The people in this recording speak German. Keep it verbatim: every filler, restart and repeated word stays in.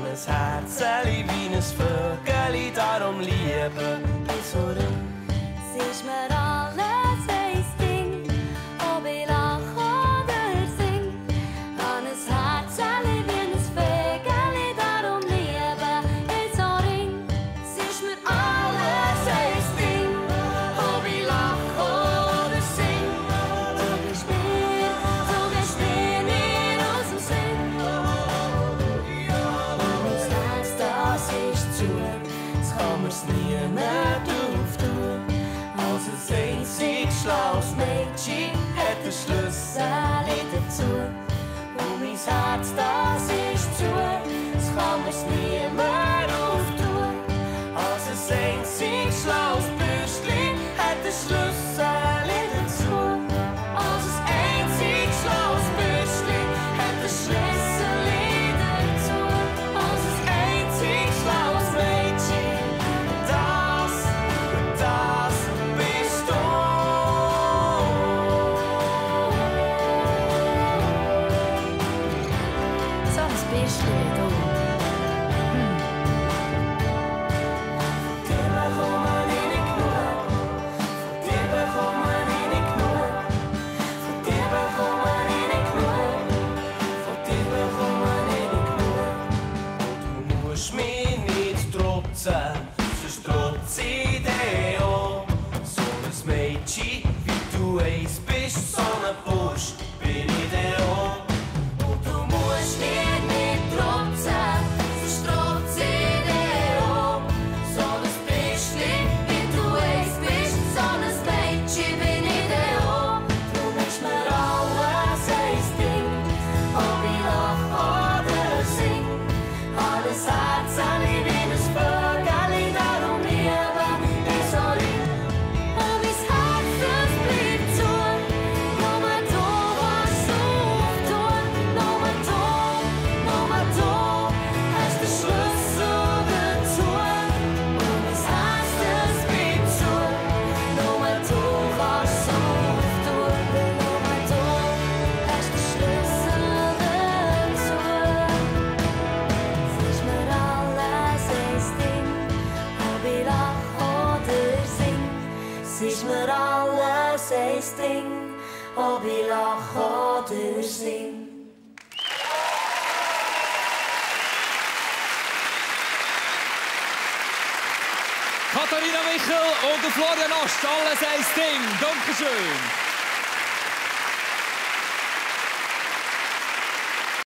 ein Herzeli wie ein Vögeli, darum liebe ich so ring. Es ist mir alles ein Ding, ob ich lache oder sing. An ein Herzeli wie ein Vögeli, darum liebe ich so ring. Es ist mir alles ein Ding, ob ich lache oder sing. Du bist mir, du bist mir nicht aus dem Sinn. Und mein Herz, das ist zu, das kann mir's nie mehr auftun. Als ein einziges schlaues Mädchen hat den Schlüssel dazu. Und mein Herz, das ist zu, das kann mir's nie mehr auftun. Als ein einziges schlaues Bürstchen hat den Schlüssel dazu. Als ein einziges schlaues Bürstchen hat den Schlüssel dazu. Als ein einziges schlaues Mädchen, das, das bist du. So ein Bürstchen wie du. Von dir bekommen ich nicht genug. Von dir bekommen ich nicht genug. Von dir bekommen ich nicht genug. Von dir bekommen ich nicht genug. Du musst mich nicht trotzen, sonst trotz ich dich auch. So ein Mädchen wie du eins bist, so ein Bursch bin ich dir auch. Und du musst mir nicht trotzen, sonst trotz ich dich auch. So ein Bürstchen wie du eins bist, so ein Mädchen bin ich dir auch. Du bist mir alles ein Ding, ob ich lache oder sing. Alles Herzeli wie ein Vögeli, darum liebe ich so ring. Und mein Herz, das bleibt zu, nur du kannst auftun. Nur du, nur du hast den Schlüssel dazu. Und mein Herz, das bleibt zu, nur du kannst auftun. Nur du hast den Schlüssel dazu. Es ist mir alles ein Ding, ob ich lache oder sing. Es ist mir alles ein Ding, ob ich lache oder sing. Katharina Michel und Florian Ost, alles ein Ding. Dankeschön.